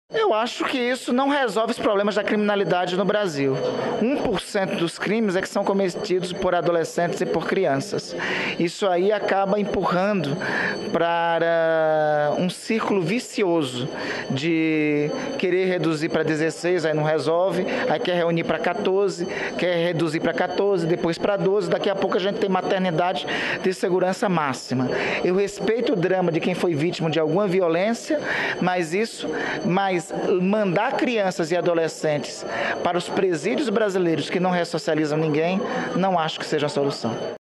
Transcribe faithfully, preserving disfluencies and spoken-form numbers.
Eu acho que isso não resolve os problemas da criminalidade no Brasil. um por cento dos crimes é que são cometidos por adolescentes e por crianças. Isso aí acaba empurrando para um círculo vicioso de querer reduzir para dezesseis, aí não resolve, aí quer reunir para quatorze, quer reduzir para quatorze, depois para doze, daqui a pouco a gente tem maternidade de segurança máxima. Eu respeito o drama de quem foi vítima de alguma violência, mas isso, mas mandar crianças e adolescentes para os presídios brasileiros que não ressocializam ninguém, não acho que seja a solução.